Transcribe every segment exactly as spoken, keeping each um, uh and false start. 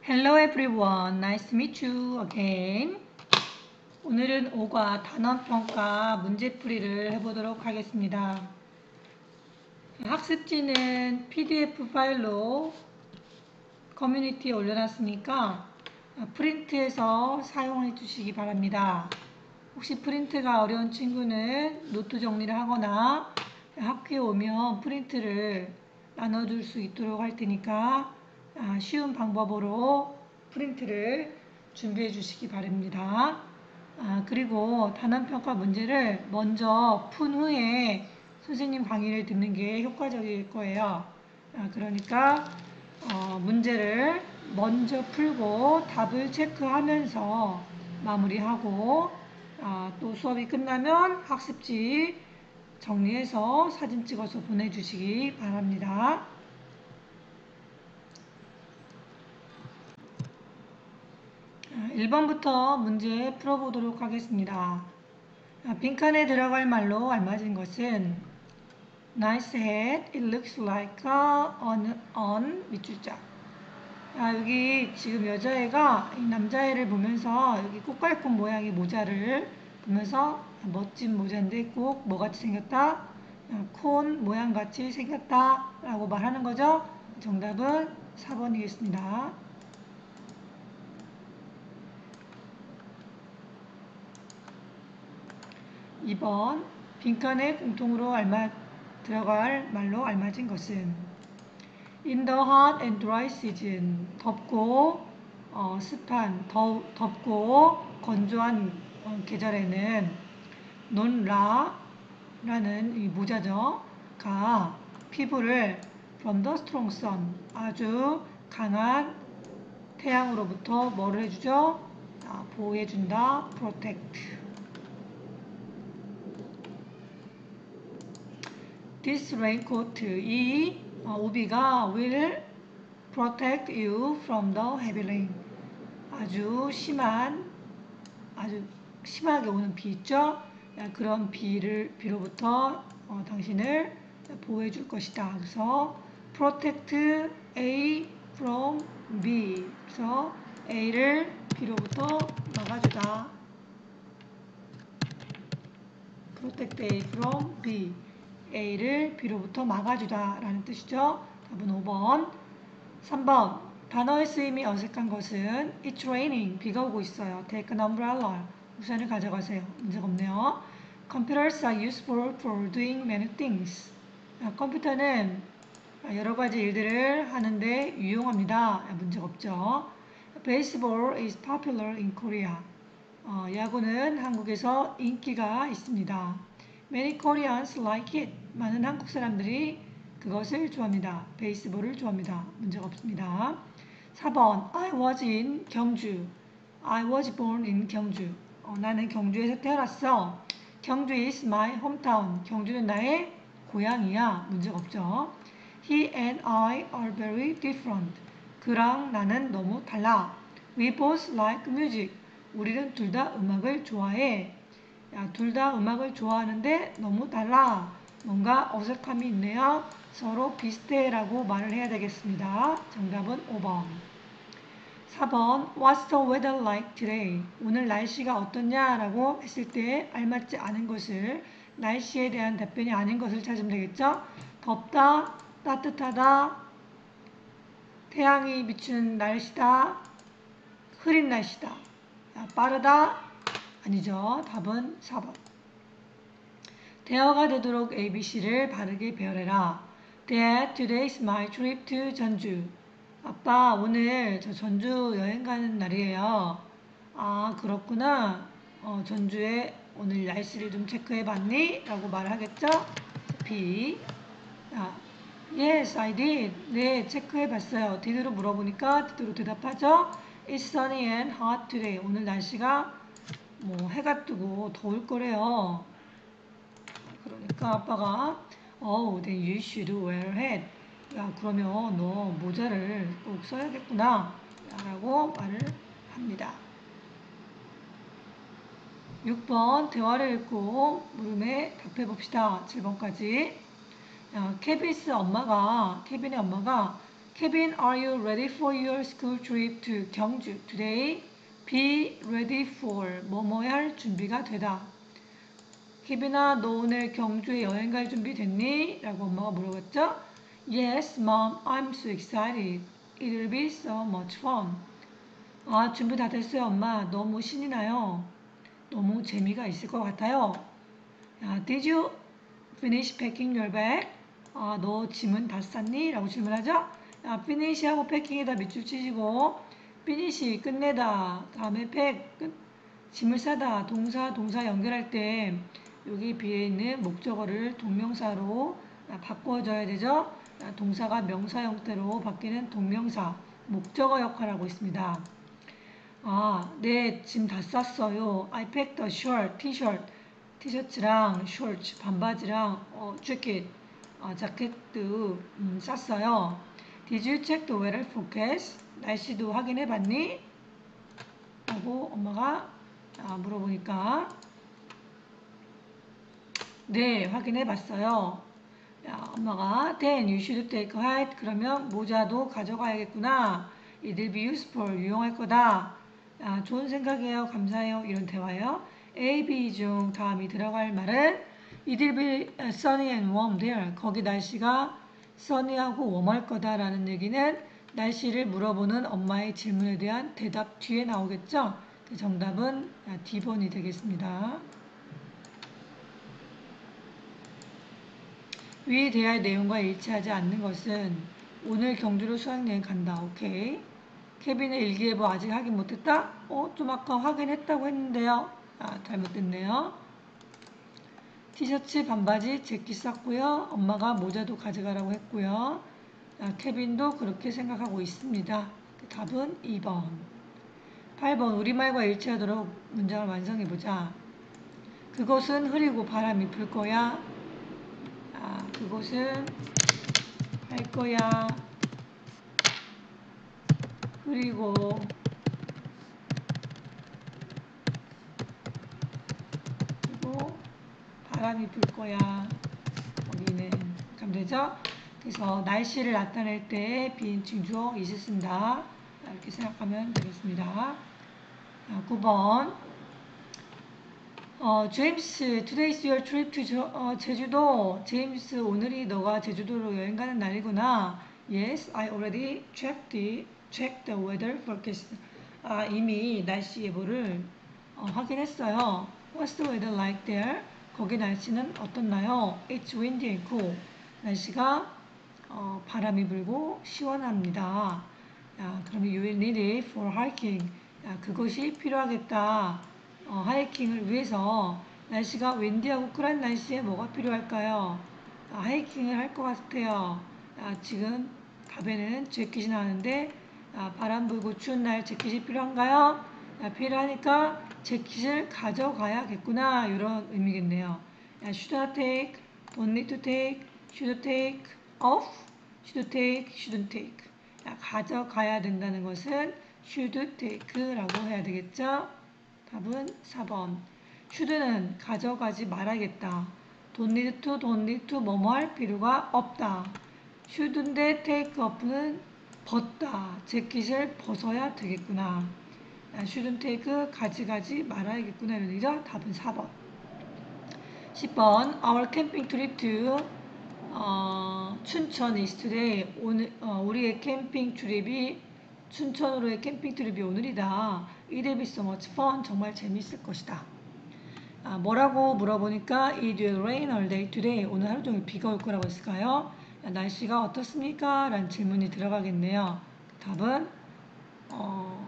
Hello everyone, nice to meet you again. 오늘은 오과 단원평가 문제풀이를 해보도록 하겠습니다. 학습지는 피디에프 파일로 커뮤니티에 올려놨으니까 프린트해서 사용해 주시기 바랍니다. 혹시 프린트가 어려운 친구는 노트 정리를 하거나 학교에 오면 프린트를 나눠줄 수 있도록 할 테니까 쉬운 방법으로 프린트를 준비해 주시기 바랍니다. 아, 그리고 단원평가 문제를 먼저 푼 후에 선생님 강의를 듣는 게 효과적일 거예요. 아, 그러니까 어, 문제를 먼저 풀고 답을 체크하면서 마무리하고 아, 또 수업이 끝나면 학습지 정리해서 사진 찍어서 보내주시기 바랍니다. 일 번부터 문제 풀어보도록 하겠습니다. 빈칸에 들어갈 말로 알맞은 것은 Nice hat, it looks like an on 밑줄자. 아, 여기 지금 여자애가 이 남자애를 보면서 여기 꽃갈콘 모양의 모자를 보면서 멋진 모자인데 꼭 뭐같이 생겼다? 콘 모양같이 생겼다 라고 말하는 거죠. 정답은 사 번이겠습니다. 이 번 빈칸에 공통으로 알맞, 들어갈 말로 알맞은 것은 In the hot and dry season 덥고 어, 습한 더, 덥고 건조한 어, 계절에는 논라 라는 이 모자죠 가 피부를 from the strong sun 아주 강한 태양으로부터 뭐를 해주죠? 아, 보호해준다 protect. This raincoat, 이 우비가 will protect you from the heavy rain. 아주 심한, 아주 심하게 오는 비 있죠? 그런 비를, 비로부터 어, 당신을 보호해 줄 것이다. 그래서 protect A from B. 그래서 A를 B로부터 막아주다. protect A from B. A를 B로부터 막아주다 라는 뜻이죠. 답은 오 번. 삼 번 단어의 쓰임이 어색한 것은 It's raining. 비가 오고 있어요. Take an umbrella. 우산을 가져가세요. 문제가 없네요. Computers are useful for doing many things. 아, 컴퓨터는 여러 가지 일들을 하는데 유용합니다. 아, 문제가 없죠. Baseball is popular in Korea. 어, 야구는 한국에서 인기가 있습니다. Many Koreans like it. 많은 한국 사람들이 그것을 좋아합니다. 베이스볼을 좋아합니다. 문제가 없습니다. 사 번 I was in 경주. I was born in 경주. 어, 나는 경주에서 태어났어. 경주 is my hometown. 경주는 나의 고향이야. 문제가 없죠. He and I are very different. 그랑 나는 너무 달라. We both like music. 우리는 둘 다 음악을 좋아해. 둘 다 음악을 좋아하는데 너무 달라. 뭔가 어색함이 있네요. 서로 비슷해 라고 말을 해야 되겠습니다. 정답은 오 번. 사 번 What's the weather like today? 오늘 날씨가 어떠냐? 라고 했을 때 알맞지 않은 것을 날씨에 대한 답변이 아닌 것을 찾으면 되겠죠? 덥다, 따뜻하다, 태양이 비추는 날씨다, 흐린 날씨다, 빠르다, 아니죠. 답은 사 번. 대화가 되도록 에이비씨를 바르게 배열해라. Dad, today's my trip to 전주. 아빠, 오늘 저 전주 여행 가는 날이에요. 아, 그렇구나. 어, 전주에 오늘 날씨를 좀 체크해 봤니? 라고 말하겠죠? B. 아, Yes, I did. 네, 체크해 봤어요. did로 물어보니까 did로 대답하죠? It's sunny and hot today. 오늘 날씨가 뭐 해가 뜨고 더울 거래요. 그러니까 아빠가 Oh, then you should wear a hat. 야, 그러면 너 모자를 꼭 써야겠구나 라고 말을 합니다. 육 번 대화를 읽고 물음에 답해 봅시다. 칠 번까지. 어, 케비스 엄마가 케빈의 엄마가 Kevin, are you ready for your school trip to 경주 today? Be ready for 뭐뭐에 할 준비가 되다. 케빈아, 너 오늘 경주에 여행 갈 준비 됐니? 라고 엄마가 물어봤죠. Yes, mom, I'm so excited. It'll be so much fun. 아, 준비 다 됐어요, 엄마. 너무 신이 나요. 너무 재미가 있을 것 같아요. 야, did you finish packing your bag? 아, 너 짐은 다 쌌니? 라고 질문하죠. 야, finish하고 packing에다 밑줄 치시고 finish 끝내다 다음에 pack 끝, 짐을 싸다 동사 동사 연결할 때 여기 뒤에 있는 목적어를 동명사로 바꿔줘야 되죠. 동사가 명사 형태로 바뀌는 동명사 목적어 역할을 하고 있습니다. 아, 네, 짐 다 쌌어요. I packed a shirt, t-shirt, 티셔츠랑 shorts, 반바지랑 어, 재킷, 어, 자켓도 음, 쌌어요. Did you check the weather forecast? 날씨도 확인해봤니? 라고 엄마가 아, 물어보니까 네, 확인해봤어요. 야, 엄마가 Then you should take a hat. 그러면 모자도 가져가야겠구나. It'll be useful. 유용할 거다. 야, 좋은 생각이에요. 감사해요. 이런 대화예요. A, B 중 다음이 들어갈 말은 It'll be sunny and warm there. 거기 날씨가 sunny하고 웜할 거다라는 얘기는 날씨를 물어보는 엄마의 질문에 대한 대답 뒤에 나오겠죠? 정답은 디 번이 되겠습니다. 위에 대할 내용과 일치하지 않는 것은 오늘 경주로 수학여행 간다. 오케이. 케빈의 일기예보 아직 확인 못했다? 어? 좀 아까 확인했다고 했는데요. 아, 잘못됐네요. 티셔츠, 반바지, 재킷 쌌고요. 엄마가 모자도 가져가라고 했고요. 아, 케빈도 그렇게 생각하고 있습니다. 답은 이 번. 팔 번 우리말과 일치하도록 문장을 완성해보자. 그곳은 흐리고 바람이 불 거야. 아, 그곳은 할 거야. 그리고 그리고 바람이 불 거야. 여기는 그럼 되죠? 그래서 날씨를 나타낼 때 비인칭 주어 is를 쓴다. 이렇게 생각하면 되겠습니다. 구 번 어, 제임스, today's your trip to 저, 어, 제주도. 제임스, 오늘이 너가 제주도로 여행 가는 날이구나. Yes, I already checked the, checked the weather forecast. 아, 이미 날씨 예보를 어, 확인했어요. What's the weather like there? 거기 날씨는 어떻나요? It's windy and cool. 날씨가 어, 바람이 불고 시원합니다. 야, 그러면 you will need it for hiking. 야, 그것이 필요하겠다. 어, 하이킹을 위해서 날씨가 윈디하고 쿨한 날씨에 뭐가 필요할까요? 아, 하이킹을 할 것 같아요. 아, 지금 답에는 재킷이 나오는데 아, 바람 불고 추운 날 재킷이 필요한가요? 아, 필요하니까 재킷을 가져가야겠구나 이런 의미겠네요. 아, should I take, don't need to take, should take off, should take, shouldn't take. 아, 가져가야 된다는 것은 should take라고 해야 되겠죠? 답은 사 번. should는 가져가지 말아야겠다. don't need to, don't need to 뭐뭐 할 필요가 없다. should인데 take off는 벗다. 재킷을 벗어야 되겠구나. shouldn't take 가져가지 말아야겠구나 이런 얘기죠. 답은 사 번. 십 번 Our camping trip to 어, 춘천 is today. 오늘 어, 우리의 캠핑 트립이 춘천으로의 캠핑 트립이 오늘이다. It'll be so much fun. 정말 재밌을 것이다. 아, 뭐라고 물어보니까 It will rain all day today. 오늘 하루 종일 비가 올 거라고 했을까요? 아, 날씨가 어떻습니까? 라는 질문이 들어가겠네요. 답은 어,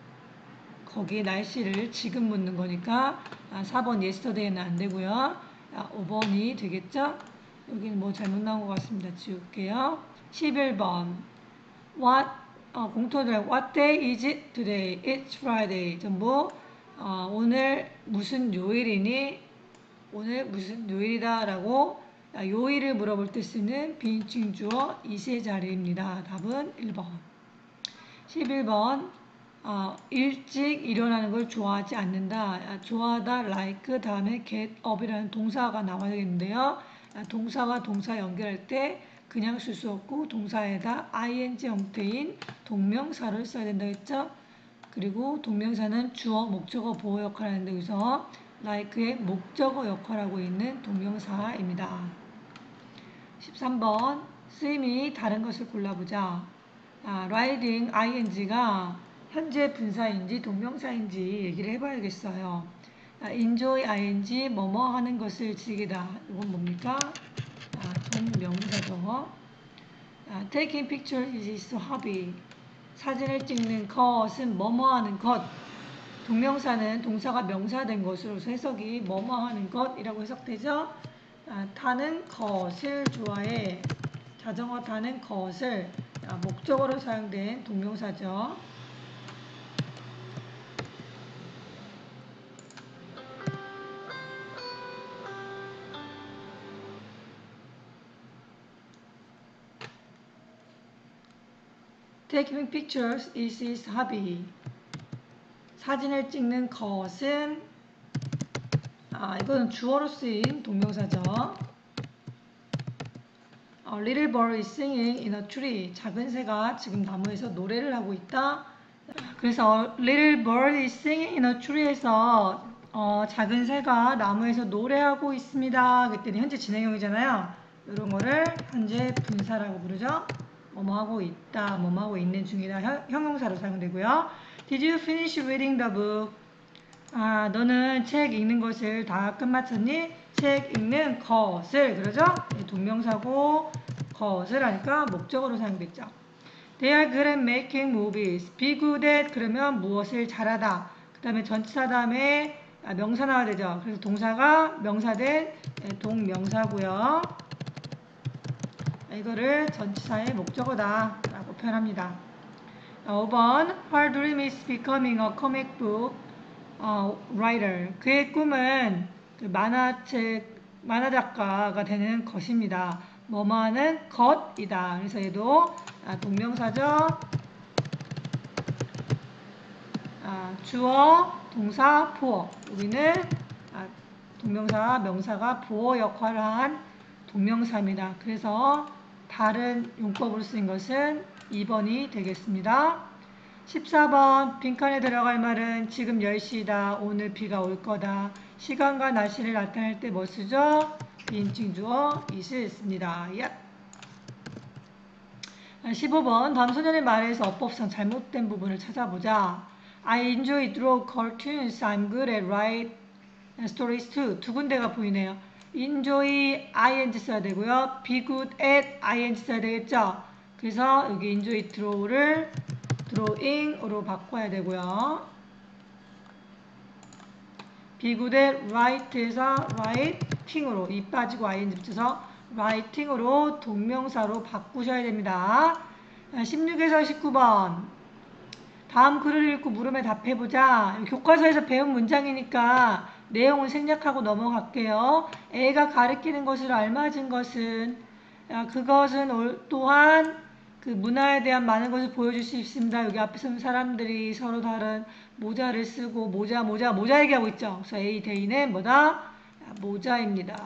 거기에 날씨를 지금 묻는 거니까 아, 사 번 yesterday는 안 되고요. 아, 오 번이 되겠죠? 여기는 뭐 잘못 나온 것 같습니다. 지울게요. 십일 번 What 어, 공통들 What day is it today? It's Friday. 전부 어, 오늘 무슨 요일이니? 오늘 무슨 요일이다 라고 아, 요일을 물어볼 때 쓰는 비인칭 주어 is의 자리입니다. 답은 일 번. 십일 번 어, 일찍 일어나는 걸 좋아하지 않는다. 아, 좋아하다 like 다음에 get up이라는 동사가 나와야 되겠는데요. 아, 동사와 동사 연결할 때 그냥 쓸 수 없고 동사에다 아이엔지 형태인 동명사를 써야 된다 했죠. 그리고 동명사는 주어, 목적어, 보어 역할을 하는데 여기서 like의 목적어 역할하고 있는 동명사입니다. 십삼 번 쌤이 다른 것을 골라보자. 아, riding ing가 현재 분사인지 동명사인지 얘기를 해봐야겠어요. 아, enjoy ing 뭐뭐 하는 것을 즐기다. 이건 뭡니까? 아, 동명사죠. 아, taking pictures is his hobby. 사진을 찍는 것은 뭐뭐 하는 것. 동명사는 동사가 명사된 것으로서 해석이 뭐뭐 하는 것이라고 해석되죠. 아, 타는 것을 좋아해. 자전거 타는 것을 아, 목적어로 사용된 동명사죠. Taking pictures is his hobby. 사진을 찍는 것은 아, 이거는 주어로 쓰인 동명사죠. 어, Little bird is singing in a tree. 작은 새가 지금 나무에서 노래를 하고 있다. 그래서 Little bird is singing in a tree에서 어, 작은 새가 나무에서 노래하고 있습니다. 그때는 현재 진행형이잖아요. 이런 거를 현재 분사라고 부르죠. 뭐뭐 하고 있다, 뭐뭐 하고 있는 중이다. 형, 형용사로 사용되고요. Did you finish reading the book? 아, 너는 책 읽는 것을 다 끝마쳤니? 책 읽는 것을, 그러죠? 동명사고 것을 하니까 목적어로 사용됐죠. They are good at making movies. Be good at 그러면 무엇을 잘하다. 그 다음에 전치사 다음에 명사 나와야 되죠. 그래서 동사가 명사된 동명사고요. 이거를 전치사의 목적어다 라고 표현합니다. 오 번 Her dream is becoming a comic book 어, writer. 그의 꿈은 그 만화책, 만화 작가가 되는 것입니다. 뭐뭐하는 것이다. 그래서 얘도 아, 동명사죠. 아, 주어, 동사, 보어. 여기는 아, 동명사, 명사가 보어 역할을 한 동명사입니다. 그래서 다른 용법으로 쓰인 것은 이 번이 되겠습니다. 십사 번 빈칸에 들어갈 말은 지금 열 시다. 오늘 비가 올 거다. 시간과 날씨를 나타낼 때 뭐 쓰죠? 비인칭 주어 is을 씁니다. 야. 십오 번 다음 소년의 말에서 어법상 잘못된 부분을 찾아보자. I enjoy draw cartoons. I'm good at write stories too. 두 군데가 보이네요. enjoy ing 써야 되고요. be good at ing 써야 되겠죠. 그래서 여기 enjoy draw를 drawing으로 바꿔야 되고요. be good at write에서 writing으로 이 빠지고 ing 붙여서 writing으로 동명사로 바꾸셔야 됩니다. 십육에서 십구 번 다음 글을 읽고 물음에 답해보자. 교과서에서 배운 문장이니까 내용을 생략하고 넘어갈게요. A가 가리키는 것으로 알맞은 것은 그것은 또한 그 문화에 대한 많은 것을 보여줄 수 있습니다. 여기 앞에서는 사람들이 서로 다른 모자를 쓰고 모자 모자 모자 얘기하고 있죠. 그래서 A 대인은 뭐다? 모자입니다.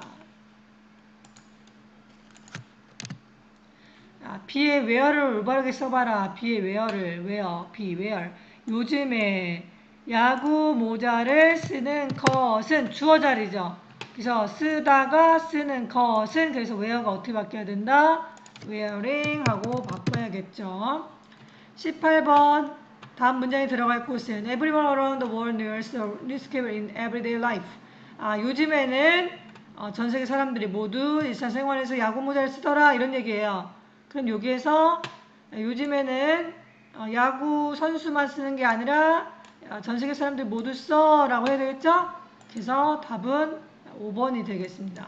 아, B의 where를 올바르게 써봐라. B의 where를 where, B where. 요즘에 야구 모자를 쓰는 것은 주어 자리죠. 그래서 쓰다가 쓰는 것은 그래서 where가 어떻게 바뀌어야 된다? wearing 하고 바꿔야겠죠. 십팔 번 다음 문장에 들어갈 곳은 Everyone around the world wears the newspaper in everyday life. 아, 요즘에는 어, 전 세계 사람들이 모두 일상생활에서 야구 모자를 쓰더라 이런 얘기예요. 그럼 여기에서 요즘에는 어, 야구 선수만 쓰는 게 아니라 전 세계 사람들 모두 써 라고 해야 되겠죠? 그래서 답은 오 번이 되겠습니다.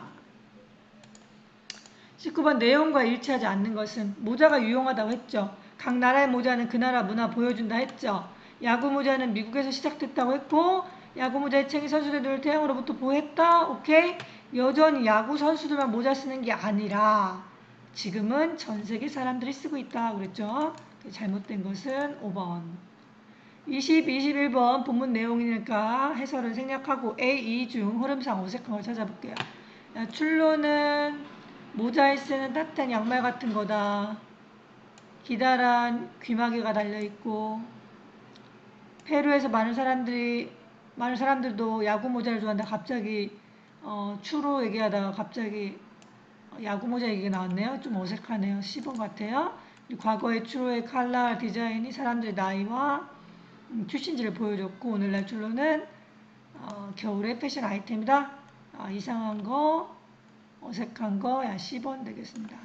십구 번 내용과 일치하지 않는 것은 모자가 유용하다고 했죠. 각 나라의 모자는 그 나라 문화 보여준다 했죠. 야구 모자는 미국에서 시작됐다고 했고 야구 모자의 챙이 선수들 눈을 태양으로부터 보호했다. 오케이? 여전히 야구 선수들만 모자 쓰는 게 아니라 지금은 전 세계 사람들이 쓰고 있다 그랬죠. 잘못된 것은 오 번. 이십, 이십일 번 본문 내용이니까 해설을 생략하고 A, E 중 흐름상 어색한 걸 찾아볼게요. 출로는 모자에 쓰는 따뜻한 양말 같은 거다. 기다란 귀마개가 달려있고, 페루에서 많은 사람들이, 많은 사람들도 야구 모자를 좋아한다. 갑자기, 어, 추로 얘기하다가 갑자기 야구 모자 얘기가 나왔네요. 좀 어색하네요. 십 번 같아요. 과거의 추로의 칼라 디자인이 사람들의 나이와 음, 출신지를 보여줬고, 오늘날 추로는 어, 겨울의 패션 아이템이다. 아, 이상한 거, 어색한 거, 야, 십 번 되겠습니다.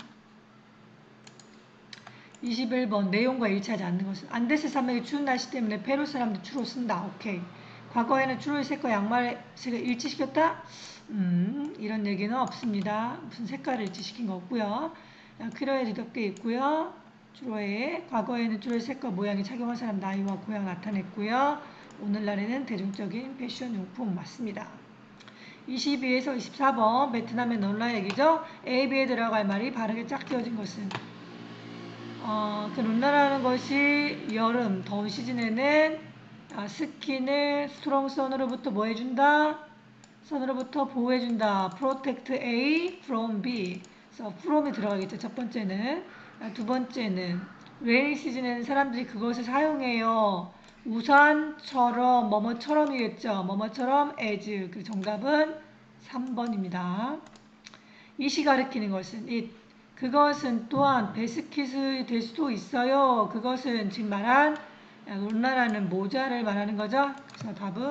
이십일 번 내용과 일치하지 않는 것은 안데스 산맥의 추운 날씨 때문에 페루 사람들 추로 쓴다. 오케이. 과거에는 추로의 색과 양말의 색을 일치시켰다? 음, 이런 얘기는 없습니다. 무슨 색깔을 일치시킨 거 없고요. 크로에 뒤덮개 있고요. 추로의 과거에는 추로의 색과 모양이 착용한 사람 나이와 고향 나타냈고요. 오늘날에는 대중적인 패션 용품 맞습니다. 이십이에서 이십사 번 베트남의 넌라 얘기죠. A, B에 들어갈 말이 바르게 짝 지어진 것은 어, 그 룬라라는 것이 여름 더운 시즌에는 아, 스킨을 스트롱 선으로부터 뭐 해준다? 선으로부터 보호해준다. Protect A from B. 그래서 from이 들어가겠죠. 첫 번째는. 아, 두 번째는 레이닝 시즌에는 사람들이 그것을 사용해요. 우산처럼 뭐뭐처럼이겠죠. 뭐뭐처럼 as. 그 정답은 삼 번입니다. 이시 가리키는 것은 it. 그것은 또한 베스킷이 될 수도 있어요. 그것은 지금 말한 논라라는 모자를 말하는 거죠. 그래서 답은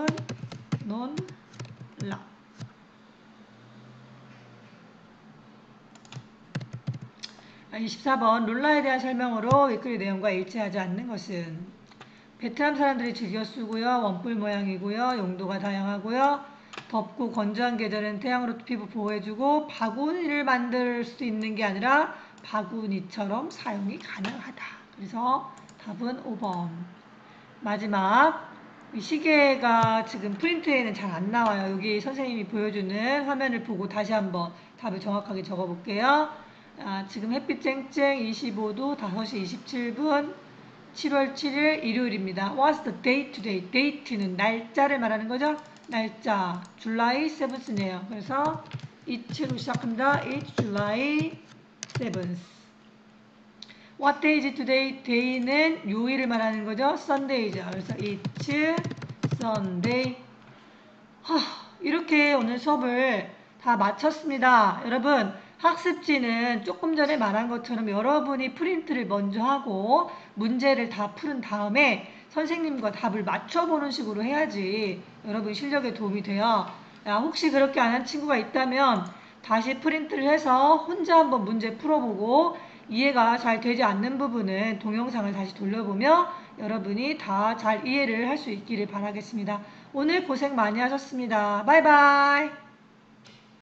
논라. 이십사 번 룰라에 대한 설명으로 윗글의 내용과 일치하지 않는 것은 베트남 사람들이 즐겨 쓰고요. 원뿔 모양이고요. 용도가 다양하고요. 덥고 건조한 계절은 태양으로 피부 보호해주고 바구니를 만들 수 있는 게 아니라 바구니처럼 사용이 가능하다. 그래서 답은 오 번. 마지막 시계가 지금 프린트에는 잘 안 나와요. 여기 선생님이 보여주는 화면을 보고 다시 한번 답을 정확하게 적어볼게요. 아, 지금 햇빛 쨍쨍 이십오 도 다섯 시 이십칠 분 칠월 칠일 일요일입니다. What's the date today? date는 날짜를 말하는 거죠. 날짜 July seventh네요. 그래서 it로 시작합니다. It's July seventh. What day is today? day는 요일을 말하는 거죠. Sunday죠. 그래서 it's Sunday. 하, 이렇게 오늘 수업을 다 마쳤습니다. 여러분 학습지는 조금 전에 말한 것처럼 여러분이 프린트를 먼저 하고 문제를 다 푸른 다음에 선생님과 답을 맞춰보는 식으로 해야지 여러분 실력에 도움이 돼요. 야, 혹시 그렇게 안 한 친구가 있다면 다시 프린트를 해서 혼자 한번 문제 풀어보고 이해가 잘 되지 않는 부분은 동영상을 다시 돌려보며 여러분이 다 잘 이해를 할 수 있기를 바라겠습니다. 오늘 고생 많이 하셨습니다. 바이바이.